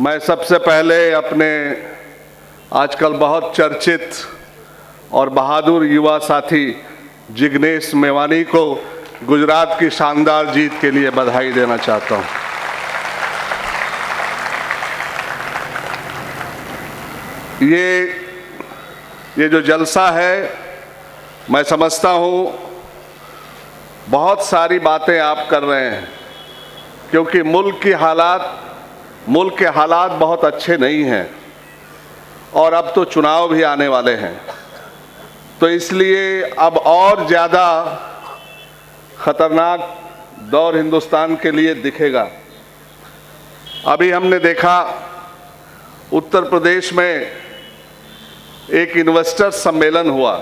मैं सबसे पहले अपने आजकल बहुत चर्चित और बहादुर युवा साथी जिग्नेश मेवानी को गुजरात की शानदार जीत के लिए बधाई देना चाहता हूं। ये जो जलसा है, मैं समझता हूं बहुत सारी बातें आप कर रहे हैं क्योंकि मुल्क के हालात बहुत अच्छे नहीं हैं और अब तो चुनाव भी आने वाले हैं, तो इसलिए अब और ज़्यादा खतरनाक दौर हिंदुस्तान के लिए दिखेगा। अभी हमने देखा उत्तर प्रदेश में एक इन्वेस्टर सम्मेलन हुआ।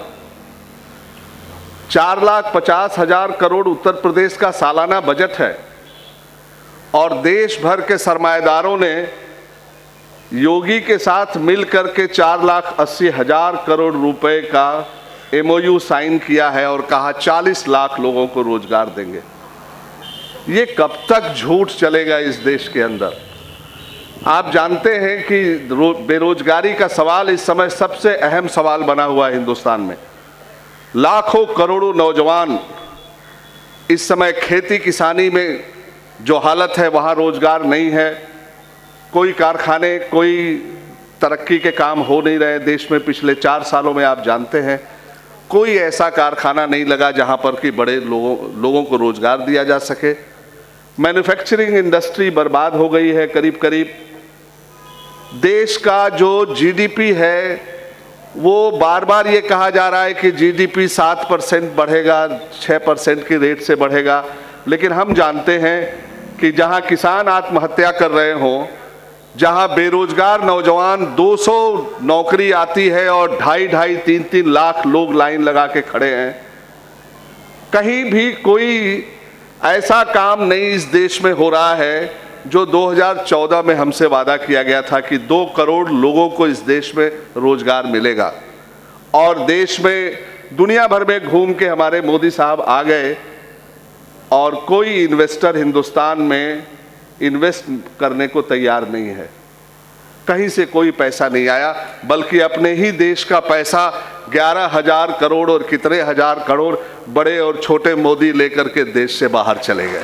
4,50,000 करोड़ उत्तर प्रदेश का सालाना बजट है और देश भर के सरमाएदारों ने योगी के साथ मिलकर के 4,80,000 करोड़ रुपए का MOU साइन किया है और कहा 40 लाख लोगों को रोजगार देंगे। ये कब तक झूठ चलेगा इस देश के अंदर? आप जानते हैं कि बेरोजगारी का सवाल इस समय सबसे अहम सवाल बना हुआ है हिंदुस्तान में। लाखों करोड़ों नौजवान इस समय खेती किसानी में जो हालत है वहाँ रोजगार नहीं है, कोई कारखाने, कोई तरक्की के काम हो नहीं रहे देश में। पिछले 4 सालों में आप जानते हैं कोई ऐसा कारखाना नहीं लगा जहाँ पर कि बड़े लोगों को रोजगार दिया जा सके। मैन्युफैक्चरिंग इंडस्ट्री बर्बाद हो गई है। करीब करीब देश का जो GDP है वो बार बार ये कहा जा रहा है कि GDP 7% बढ़ेगा, 6% की रेट से बढ़ेगा, लेकिन हम जानते हैं कि जहां किसान आत्महत्या कर रहे हों, जहां बेरोजगार नौजवान 200 नौकरी आती है और 2.5, 3 लाख लोग लाइन लगा के खड़े हैं, कहीं भी कोई ऐसा काम नहीं इस देश में हो रहा है जो 2014 में हमसे वादा किया गया था कि 2 करोड़ लोगों को इस देश में रोजगार मिलेगा। और देश में दुनिया भर में घूम के हमारे मोदी साहब आ गए और कोई इन्वेस्टर हिंदुस्तान में इन्वेस्ट करने को तैयार नहीं है। कहीं से कोई पैसा नहीं आया, बल्कि अपने ही देश का पैसा 11,000 करोड़ और कितने हजार करोड़ बड़े और छोटे मोदी लेकर के देश से बाहर चले गए।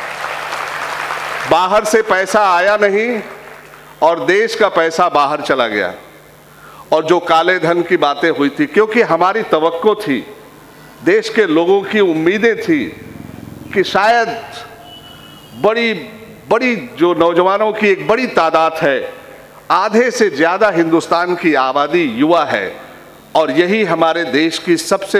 बाहर से पैसा आया नहीं और देश का पैसा बाहर चला गया। और जो काले धन की बातें हुई थी, क्योंकि हमारी तवक्को थी, देश के लोगों की उम्मीदें थी कि शायद बड़ी जो नौजवानों की एक बड़ी तादाद है, आधे से ज़्यादा हिंदुस्तान की आबादी युवा है और यही हमारे देश की सबसे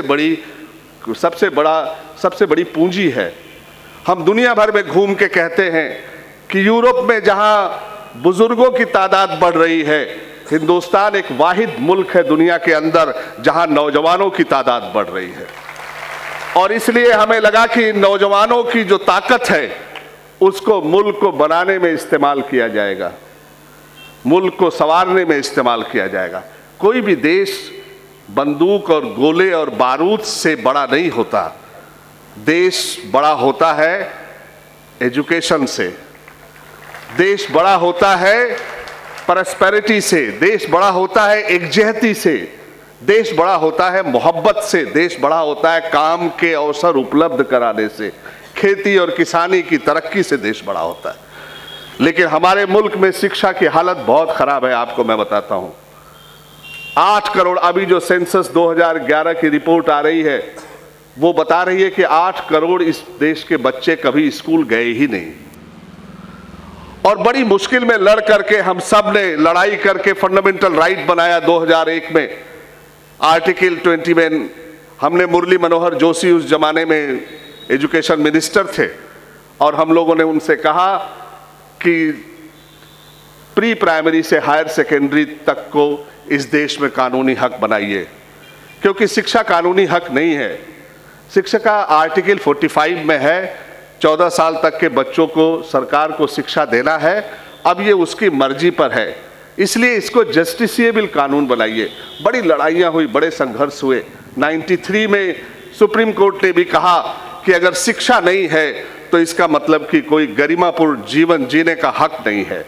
बड़ी पूंजी है। हम दुनिया भर में घूम के कहते हैं कि यूरोप में जहां बुजुर्गों की तादाद बढ़ रही है, हिंदुस्तान एक वाहिद मुल्क है दुनिया के अंदर जहां नौजवानों की तादाद बढ़ रही है। और इसलिए हमें लगा कि नौजवानों की जो ताकत है उसको मुल्क को बनाने में इस्तेमाल किया जाएगा, मुल्क को संवारने में इस्तेमाल किया जाएगा। कोई भी देश बंदूक और गोले और बारूद से बड़ा नहीं होता। देश बड़ा होता है एजुकेशन से, देश बड़ा होता है प्रॉस्पेरिटी से, देश बड़ा होता है एकजहती से, देश बड़ा होता है मोहब्बत से, देश बड़ा होता है काम के अवसर उपलब्ध कराने से, खेती और किसानी की तरक्की से देश बड़ा होता है। लेकिन हमारे मुल्क में शिक्षा की हालत बहुत खराब है। आपको मैं बताता हूं, 8 करोड़, अभी जो सेंसस 2011 की रिपोर्ट आ रही है वो बता रही है कि 8 करोड़ इस देश के बच्चे कभी स्कूल गए ही नहीं। और बड़ी मुश्किल में लड़ करके हम सब ने लड़ाई करके फंडामेंटल राइट बनाया 2001 में। आर्टिकल 20 में हमने, मुरली मनोहर जोशी उस जमाने में एजुकेशन मिनिस्टर थे और हम लोगों ने उनसे कहा कि प्री प्राइमरी से हायर सेकेंडरी तक को इस देश में कानूनी हक बनाइए, क्योंकि शिक्षा कानूनी हक नहीं है। शिक्षा का आर्टिकल 45 में है 14 साल तक के बच्चों को सरकार को शिक्षा देना है। अब ये उसकी मर्जी पर है, इसलिए इसको जस्टिसिएबल कानून बनाइए। बड़ी लड़ाइयाँ हुई, बड़े संघर्ष हुए। 93 में सुप्रीम कोर्ट ने भी कहा कि अगर शिक्षा नहीं है तो इसका मतलब कि कोई गरिमापूर्ण जीवन जीने का हक नहीं है।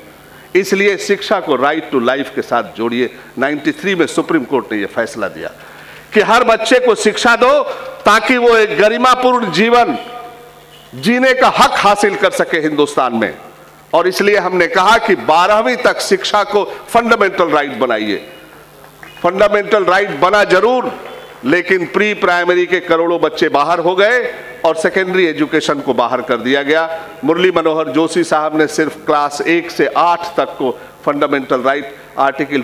इसलिए शिक्षा को राइट टू लाइफ के साथ जोड़िए। 93 में सुप्रीम कोर्ट ने यह फैसला दिया कि हर बच्चे को शिक्षा दो ताकि वो एक गरिमापूर्ण जीवन जीने का हक हासिल कर सके हिंदुस्तान में। और इसलिए हमने कहा कि 12वीं तक शिक्षा को फंडामेंटल राइट बनाइए। फंडामेंटल राइट बना जरूर, लेकिन प्री प्राइमरी के करोड़ों बच्चे बाहर हो गए और सेकेंडरी एजुकेशन को बाहर कर दिया गया। मुरली मनोहर जोशी साहब ने सिर्फ क्लास 1 से 8 तक को फंडामेंटल राइट आर्टिकल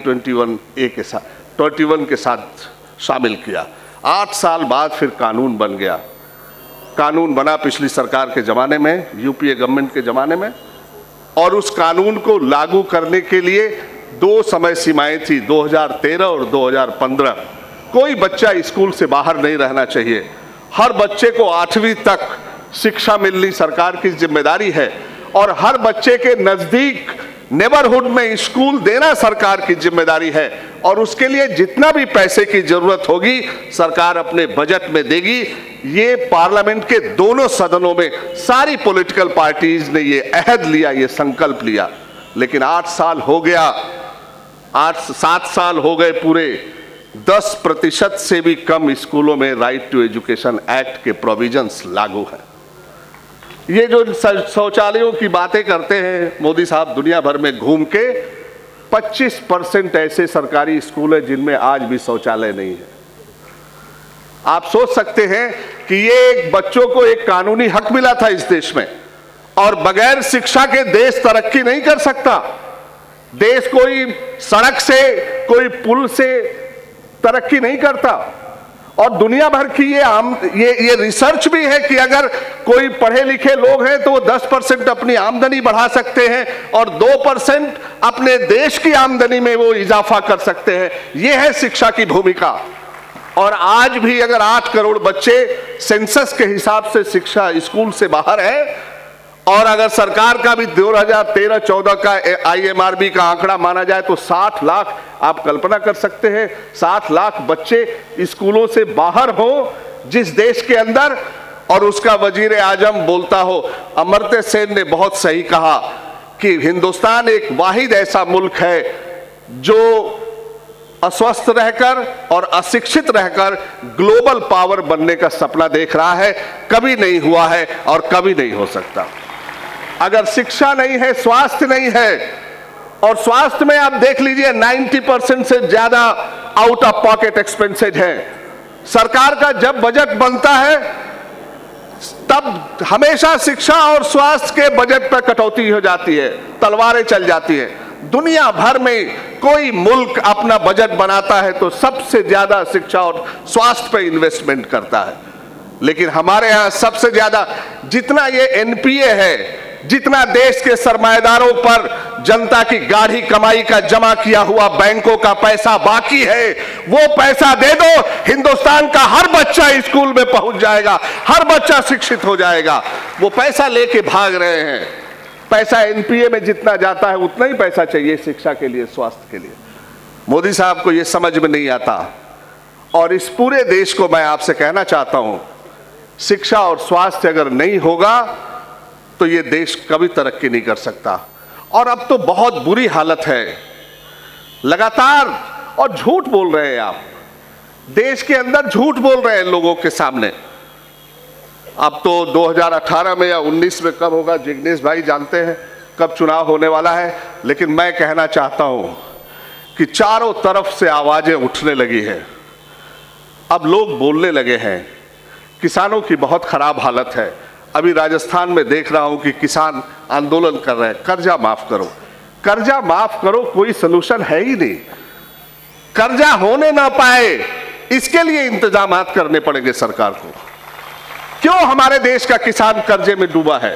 21 के साथ शामिल किया। 8 साल बाद फिर कानून बन गया। कानून बना पिछली सरकार के ज़माने में, यूपीए गवर्नमेंट के ज़माने में, और उस कानून को लागू करने के लिए 2 समय सीमाएं थी, 2013 और 2015। कोई बच्चा स्कूल से बाहर नहीं रहना चाहिए। हर बच्चे को 8वीं तक शिक्षा मिलनी सरकार की जिम्मेदारी है और हर बच्चे के नज़दीक नेबरहुड में स्कूल देना सरकार की जिम्मेदारी है। और उसके लिए जितना भी पैसे की जरूरत होगी सरकार अपने बजट में देगी। ये पार्लियामेंट के दोनों सदनों में सारी पॉलिटिकल पार्टीज ने ये अहद लिया, ये संकल्प लिया। लेकिन 8 साल हो गया, 7 साल हो गए पूरे, 10% से भी कम स्कूलों में राइट टू एजुकेशन एक्ट के प्रोविजंस लागू हैं। ये जो शौचालयों की बातें करते हैं मोदी साहब दुनिया भर में घूम के, 25% ऐसे सरकारी स्कूल हैं जिनमें आज भी शौचालय नहीं है। आप सोच सकते हैं कि ये बच्चों को एक कानूनी हक मिला था इस देश में, और बगैर शिक्षा के देश तरक्की नहीं कर सकता। देश कोई सड़क से, कोई पुल से तरक्की नहीं करता। और दुनिया भर की ये रिसर्च भी है कि अगर कोई पढ़े लिखे लोग हैं तो वो 10% अपनी आमदनी बढ़ा सकते हैं और 2% अपने देश की आमदनी में वो इजाफा कर सकते हैं। ये है शिक्षा की भूमिका। और आज भी अगर 8 करोड़ बच्चे सेंसस के हिसाब से शिक्षा स्कूल से बाहर है, और अगर सरकार का भी 2013-14 का IMRB का आंकड़ा माना जाए तो 60 लाख, आप कल्पना कर सकते हैं 60 लाख बच्चे स्कूलों से बाहर हो जिस देश के अंदर, और उसका वजीर आजम बोलता हो। अमर्त्य सेन ने बहुत सही कहा कि हिंदुस्तान एक वाहिद ऐसा मुल्क है जो अस्वस्थ रहकर और अशिक्षित रहकर ग्लोबल पावर बनने का सपना देख रहा है। कभी नहीं हुआ है और कभी नहीं हो सकता। अगर शिक्षा नहीं है, स्वास्थ्य नहीं है, और स्वास्थ्य में आप देख लीजिए 90% से ज्यादा आउट ऑफ पॉकेट एक्सपेंसेज है। सरकार का जब बजट बनता है तब हमेशा शिक्षा और स्वास्थ्य के बजट पर कटौती हो जाती है, तलवारें चल जाती है। दुनिया भर में कोई मुल्क अपना बजट बनाता है तो सबसे ज्यादा शिक्षा और स्वास्थ्य पर इन्वेस्टमेंट करता है। लेकिन हमारे यहां सबसे ज्यादा, जितना ये NPA है, जितना देश के सरमाएदारों पर जनता की गाढ़ी कमाई का जमा किया हुआ बैंकों का पैसा बाकी है, वो पैसा दे दो, हिंदुस्तान का हर बच्चा स्कूल में पहुंच जाएगा, हर बच्चा शिक्षित हो जाएगा। वो पैसा लेके भाग रहे हैं। पैसा NPA में जितना जाता है उतना ही पैसा चाहिए शिक्षा के लिए, स्वास्थ्य के लिए। मोदी साहब को यह समझ में नहीं आता। और इस पूरे देश को मैं आपसे कहना चाहता हूं, शिक्षा और स्वास्थ्य अगर नहीं होगा तो ये देश कभी तरक्की नहीं कर सकता। और अब तो बहुत बुरी हालत है, लगातार, और झूठ बोल रहे हैं आप, देश के अंदर झूठ बोल रहे हैं लोगों के सामने। अब तो 2018 में या 19 में कब होगा जिग्नेश भाई जानते हैं, कब चुनाव होने वाला है। लेकिन मैं कहना चाहता हूं कि चारों तरफ से आवाजें उठने लगी हैं। अब लोग बोलने लगे हैं, किसानों की बहुत खराब हालत है। अभी राजस्थान में देख रहा हूं कि किसान आंदोलन कर रहे हैं, कर्जा माफ करो, कर्जा माफ करो, कोई सलूशन है ही नहीं। कर्जा होने ना पाए इसके लिए इंतजामात करने पड़ेंगे सरकार को। क्यों हमारे देश का किसान कर्जे में डूबा है?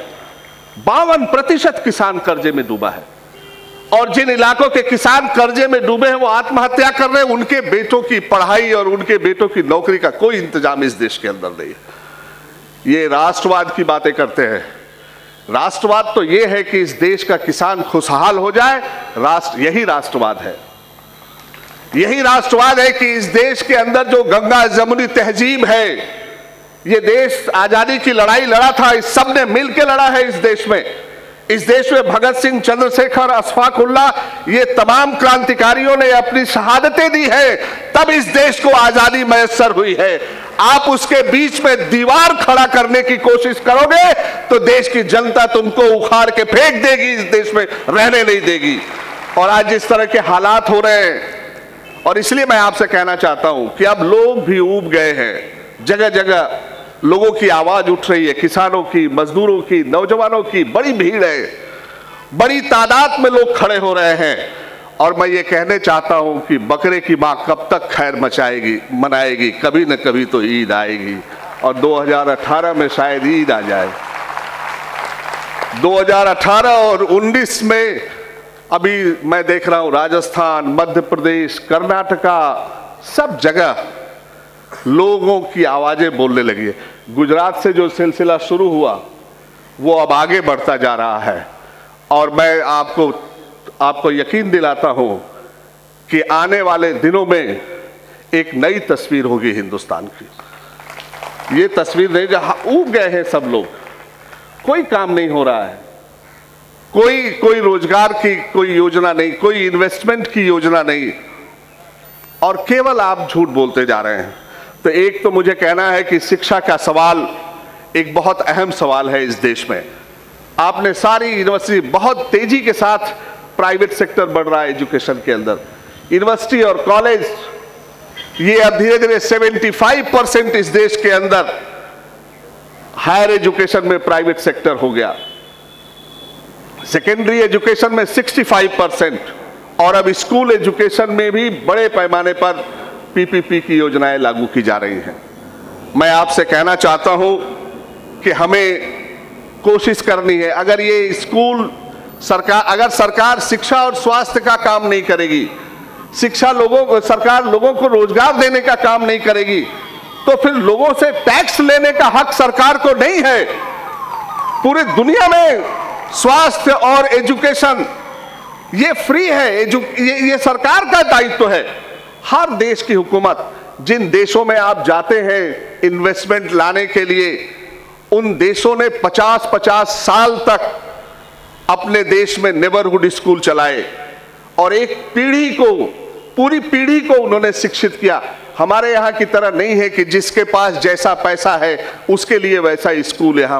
52% किसान कर्जे में डूबा है। और जिन इलाकों के किसान कर्जे में डूबे हैं वो आत्महत्या कर रहे हैं। उनके बेटों की पढ़ाई और उनके बेटों की नौकरी का कोई इंतजाम इस देश के अंदर नहीं है। ये राष्ट्रवाद की बातें करते हैं। राष्ट्रवाद तो ये है कि इस देश का किसान खुशहाल हो जाए, यही राष्ट्रवाद है। यही राष्ट्रवाद है कि इस देश के अंदर जो गंगा जमुनी तहजीब है, ये देश आजादी की लड़ाई लड़ा था, इस सब ने मिल के लड़ा है इस देश में। इस देश में भगत सिंह, चंद्रशेखर, अशफाक उल्लाह, ये तमाम क्रांतिकारियों ने अपनी शहादतें दी है, तब इस देश को आजादी मैसर हुई है। आप उसके बीच में दीवार खड़ा करने की कोशिश करोगे तो देश की जनता तुमको उखाड़ के फेंक देगी, इस देश में रहने नहीं देगी। और आज जिस तरह के हालात हो रहे हैं, और इसलिए मैं आपसे कहना चाहता हूं कि अब लोग भी ऊब गए हैं। जगह जगह लोगों की आवाज उठ रही है, किसानों की, मजदूरों की, नौजवानों की बड़ी भीड़ है, बड़ी तादाद में लोग खड़े हो रहे हैं। और मैं ये कहने चाहता हूं कि बकरे की मां कब तक खैर मनाएगी, कभी न कभी तो ईद आएगी। और 2018 में शायद ईद आ जाए। 2018 और 19 में अभी मैं देख रहा हूं राजस्थान, मध्य प्रदेश, कर्नाटका, सब जगह लोगों की आवाजें बोलने लगी है। गुजरात से जो सिलसिला शुरू हुआ वो अब आगे बढ़ता जा रहा है। और मैं आपको यकीन दिलाता हूं कि आने वाले दिनों में एक नई तस्वीर होगी हिंदुस्तान की। ये तस्वीर नहीं, जहां ऊब गए हैं सब लोग, कोई काम नहीं हो रहा है, कोई रोजगार की कोई योजना नहीं, कोई इन्वेस्टमेंट की योजना नहीं, और केवल आप झूठ बोलते जा रहे हैं। तो एक तो मुझे कहना है कि शिक्षा का सवाल एक बहुत अहम सवाल है इस देश में। आपने सारी यूनिवर्सिटी, बहुत तेजी के साथ प्राइवेट सेक्टर बढ़ रहा है एजुकेशन के अंदर, यूनिवर्सिटी और कॉलेज, ये अब धीरे धीरे 75% इस देश के अंदर हायर एजुकेशन में प्राइवेट सेक्टर हो गया। सेकेंडरी एजुकेशन में 65%, और अब स्कूल एजुकेशन में भी बड़े पैमाने पर पीपीपी की योजनाएं लागू की जा रही हैं। मैं आपसे कहना चाहता हूं कि हमें कोशिश करनी है, अगर ये स्कूल अगर सरकार शिक्षा और स्वास्थ्य का काम नहीं करेगी, सरकार लोगों को रोजगार देने का काम नहीं करेगी, तो फिर लोगों से टैक्स लेने का हक सरकार को नहीं है। पूरी दुनिया में स्वास्थ्य और एजुकेशन ये फ्री है, ये सरकार का दायित्व है। हर देश की हुकूमत, जिन देशों में आप जाते हैं इन्वेस्टमेंट लाने के लिए, उन देशों ने 50-50 साल तक अपने देश में नेबरहुड स्कूल चलाए और एक पीढ़ी को, पूरी पीढ़ी को उन्होंने शिक्षित किया। हमारे यहाँ की तरह नहीं है कि जिसके पास जैसा पैसा है उसके लिए वैसा स्कूल यहाँ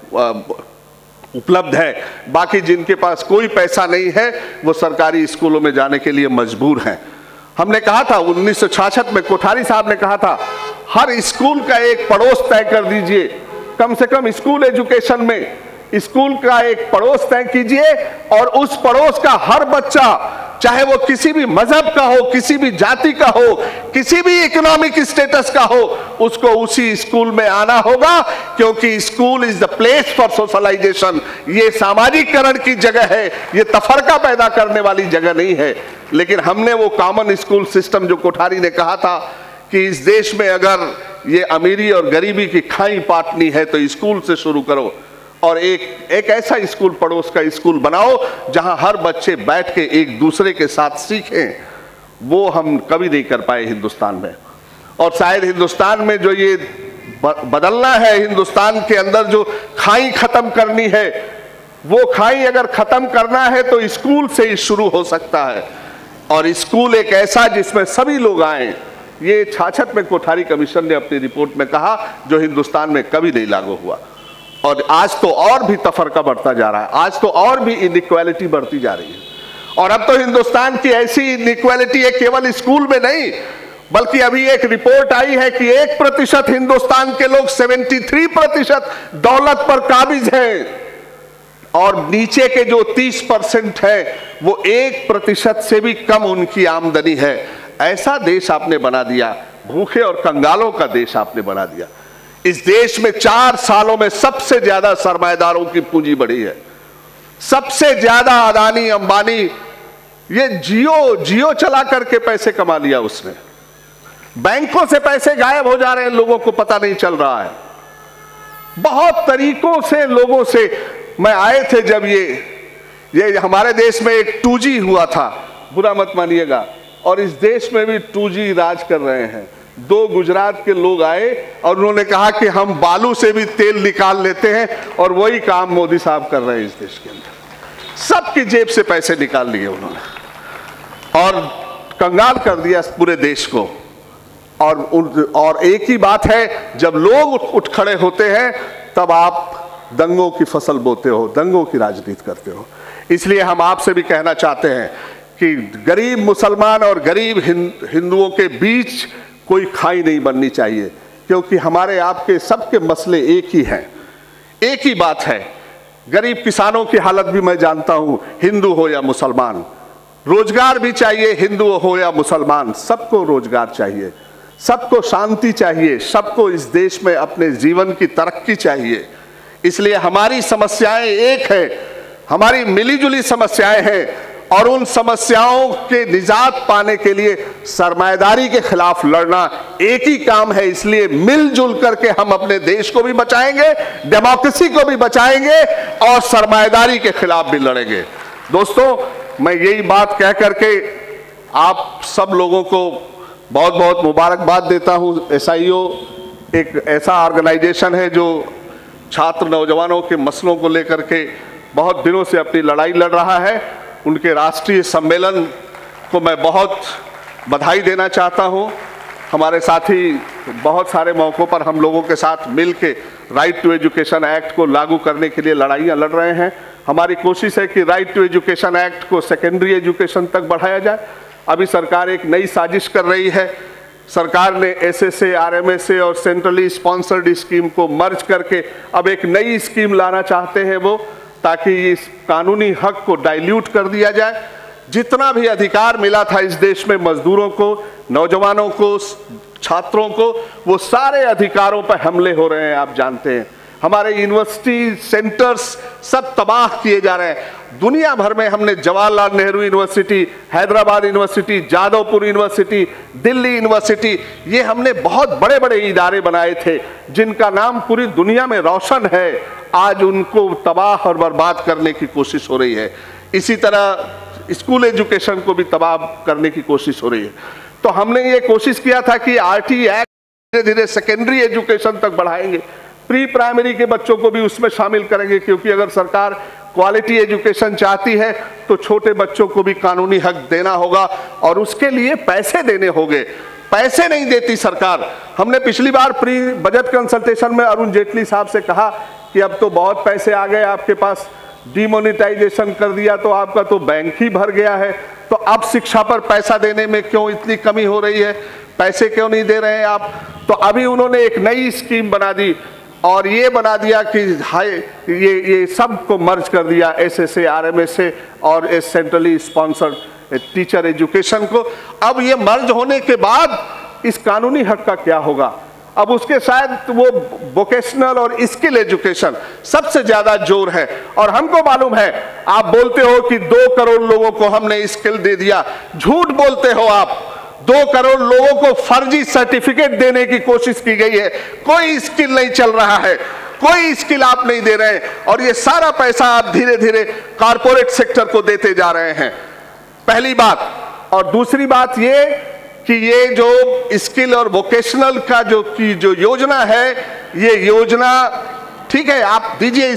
उपलब्ध है, बाकी जिनके पास कोई पैसा नहीं है वो सरकारी स्कूलों में जाने के लिए मजबूर हैं। हमने कहा था 1966 में, कोठारी साहब ने कहा था, हर स्कूल का एक पड़ोस तय कर दीजिए, कम से कम स्कूल एजुकेशन में स्कूल का एक पड़ोस तय कीजिए, और उस पड़ोस का हर बच्चा, चाहे वो किसी भी मजहब का हो, किसी भी जाति का हो, किसी भी इकोनॉमिक स्टेटस का हो, उसको उसी स्कूल में आना होगा, क्योंकि school is the place for socialization. ये सामाजिकरण की जगह है, ये तफरका पैदा करने वाली जगह नहीं है। लेकिन हमने वो कॉमन स्कूल सिस्टम, जो कोठारी ने कहा था कि इस देश में अगर ये अमीरी और गरीबी की खाई पाटनी है तो स्कूल से शुरू करो, और एक ऐसा स्कूल, पड़ोस का स्कूल बनाओ जहां हर बच्चे बैठ के एक दूसरे के साथ सीखें। वो हम कभी नहीं कर पाए हिंदुस्तान में। और शायद हिंदुस्तान में जो ये बदलना है, हिंदुस्तान के अंदर जो खाई खत्म करनी है, वो खाई अगर खत्म करना है तो स्कूल से ही शुरू हो सकता है। और स्कूल एक ऐसा जिसमें सभी लोग आए, ये 66 में कोठारी कमीशन ने अपनी रिपोर्ट में कहा, जो हिंदुस्तान में कभी नहीं लागू हुआ। और आज तो और भी तफरका बढ़ता जा रहा है, आज तो और भी इनइक्वालिटी बढ़ती जा रही है। और अब तो हिंदुस्तान की ऐसी इनइक्वालिटी है, केवल स्कूल में नहीं, बल्कि अभी एक रिपोर्ट आई है कि 1% हिंदुस्तान के लोग 73% दौलत पर काबिज हैं, और नीचे के जो 30% है वो 1% से भी कम उनकी आमदनी है। ऐसा देश आपने बना दिया, भूखे और कंगालों का देश आपने बना दिया। इस देश में 4 सालों में सबसे ज्यादा सरमाएदारों की पूंजी बढ़ी है, सबसे ज्यादा अदानी अंबानी, ये जियो चला करके पैसे कमा लिया उसने। बैंकों से पैसे गायब हो जा रहे हैं, लोगों को पता नहीं चल रहा है। बहुत तरीकों से लोगों से, मैं आए थे जब ये हमारे देश में एक 2G हुआ था, बुरा मत मानिएगा, और इस देश में भी 2G राज कर रहे हैं। 2 गुजरात के लोग आए और उन्होंने कहा कि हम बालू से भी तेल निकाल लेते हैं, और वही काम मोदी साहब कर रहे हैं इस देश के अंदर। सबकी जेब से पैसे निकाल लिए उन्होंने और कंगाल कर दिया पूरे देश को। और एक ही बात है, जब लोग उठ खड़े होते हैं तब आप दंगों की फसल बोते हो, दंगों की राजनीति करते हो। इसलिए हम आपसे भी कहना चाहते हैं कि गरीब मुसलमान और गरीब हिंदुओं के बीच कोई खाई नहीं बननी चाहिए, क्योंकि हमारे आपके सबके मसले एक ही हैं, एक ही बात है। गरीब किसानों की हालत भी मैं जानता हूं, हिंदू हो या मुसलमान। रोजगार भी चाहिए, हिंदू हो या मुसलमान, सबको रोजगार चाहिए, सबको शांति चाहिए, सबको इस देश में अपने जीवन की तरक्की चाहिए। इसलिए हमारी समस्याएं एक है, हमारी मिलीजुली समस्याएं हैं, और उन समस्याओं के निजात पाने के लिए सरमायादारी के खिलाफ लड़ना एक ही काम है। इसलिए मिलजुल करके हम अपने देश को भी बचाएंगे, डेमोक्रेसी को भी बचाएंगे और सरमायादारी के खिलाफ भी लड़ेंगे। दोस्तों, मैं यही बात कह करके आप सब लोगों को बहुत बहुत मुबारकबाद देता हूं। SIO एक ऐसा ऑर्गेनाइजेशन है जो छात्र नौजवानों के मसलों को लेकर के बहुत दिनों से अपनी लड़ाई लड़ रहा है। उनके राष्ट्रीय सम्मेलन को मैं बहुत बधाई देना चाहता हूं। हमारे साथी बहुत सारे मौक़ों पर हम लोगों के साथ मिल के राइट टू एजुकेशन एक्ट को लागू करने के लिए लड़ाइयाँ लड़ रहे हैं। हमारी कोशिश है कि राइट टू एजुकेशन एक्ट को सेकेंडरी एजुकेशन तक बढ़ाया जाए। अभी सरकार एक नई साजिश कर रही है। सरकार ने SSA, RMSA और सेंट्रली स्पॉन्सर्ड स्कीम को मर्ज करके अब एक नई स्कीम लाना चाहते हैं वो, ताकि इस कानूनी हक को डाइल्यूट कर दिया जाए। जितना भी अधिकार मिला था इस देश में मजदूरों को, नौजवानों को, छात्रों को, वो सारे अधिकारों पर हमले हो रहे हैं। आप जानते हैं हमारे यूनिवर्सिटी सेंटर्स सब तबाह किए जा रहे हैं। दुनिया भर में हमने Jawaharlal Nehru university, Hyderabad university, Jadavpur university, Delhi university, ये हमने बहुत बड़े बड़े इदारे बनाए थे जिनका नाम पूरी दुनिया में रोशन है। आज उनको तबाह और बर्बाद करने की कोशिश हो रही है। इसी तरह स्कूल एजुकेशन को भी तबाह करने की कोशिश हो रही है। तो हमने ये कोशिश किया था कि RTE एक्ट धीरे धीरे सेकेंडरी एजुकेशन तक बढ़ाएंगे, प्री प्राइमरी के बच्चों को भी उसमें शामिल करेंगे, क्योंकि अगर सरकार क्वालिटी एजुकेशन चाहती है तो छोटे बच्चों को भी कानूनी हक देना होगा और उसके लिए पैसे देने होंगे। पैसे नहीं देती सरकार। हमने पिछली बार प्री बजट कंसल्टेशन में अरुण जेटली साहब से कहा कि अब तो बहुत पैसे आ गए आपके पास, डिमोनेटाइजेशन कर दिया तो आपका तो बैंक ही भर गया है, तो अब शिक्षा पर पैसा देने में क्यों इतनी कमी हो रही है, पैसे क्यों नहीं दे रहे हैं आप। तो अभी उन्होंने एक नई स्कीम बना दी और ये बना दिया कि ये सब को मर्ज कर दिया, SSA, RMSA और सेंट्रली स्पॉन्सर्ड टीचर एजुकेशन को। अब ये मर्ज होने के बाद इस कानूनी हक का क्या होगा? अब उसके शायद वो वोकेशनल और स्किल एजुकेशन सबसे ज्यादा जोर है। और हमको मालूम है, आप बोलते हो कि 2 करोड़ लोगों को हमने स्किल दे दिया, झूठ बोलते हो आप। 2 करोड़ लोगों को फर्जी सर्टिफिकेट देने की कोशिश की गई है। कोई स्किल नहीं चल रहा है, कोई स्किल आप नहीं दे रहे हैं और ये सारा पैसा आप धीरे धीरे कारपोरेट सेक्टर को देते जा रहे हैं, पहली बात। और दूसरी बात ये कि ये जो स्किल और वोकेशनल का जो योजना है, ये योजना ठीक है, आप दीजिए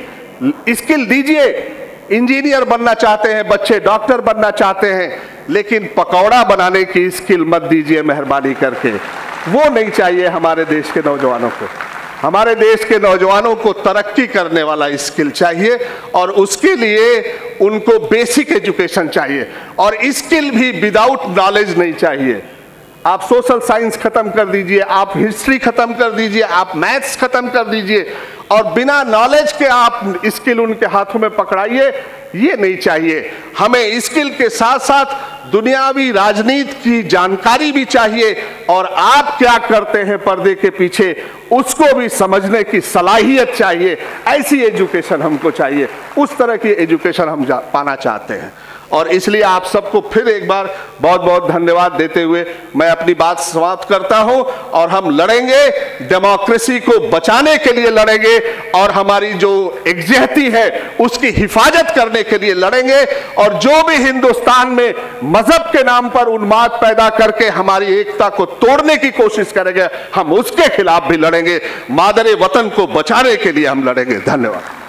स्किल दीजिए। इंजीनियर बनना चाहते हैं बच्चे, डॉक्टर बनना चाहते हैं, लेकिन पकौड़ा बनाने की स्किल मत दीजिए मेहरबानी करके। वो नहीं चाहिए हमारे देश के नौजवानों को। हमारे देश के नौजवानों को तरक्की करने वाला स्किल चाहिए और उसके लिए उनको बेसिक एजुकेशन चाहिए और स्किल भी विदाउट नॉलेज नहीं चाहिए। आप सोशल साइंस खत्म कर दीजिए, आप हिस्ट्री खत्म कर दीजिए, आप मैथ्स खत्म कर दीजिए और बिना नॉलेज के आप स्किल उनके हाथों में पकड़ाइए, ये नहीं चाहिए। हमें स्किल के साथ साथ दुनियावी राजनीति की जानकारी भी चाहिए और आप क्या करते हैं पर्दे के पीछे उसको भी समझने की सलाहियत चाहिए। ऐसी एजुकेशन हमको चाहिए, उस तरह की एजुकेशन हम पाना चाहते हैं। और इसलिए आप सबको फिर एक बार बहुत बहुत धन्यवाद देते हुए मैं अपनी बात समाप्त करता हूं। और हम लड़ेंगे, डेमोक्रेसी को बचाने के लिए लड़ेंगे और हमारी जो इज्जती है उसकी हिफाजत करने के लिए लड़ेंगे। और जो भी हिंदुस्तान में मजहब के नाम पर उन्माद पैदा करके हमारी एकता को तोड़ने की कोशिश करेंगे, हम उसके खिलाफ भी लड़ेंगे। मादरे वतन को बचाने के लिए हम लड़ेंगे। धन्यवाद।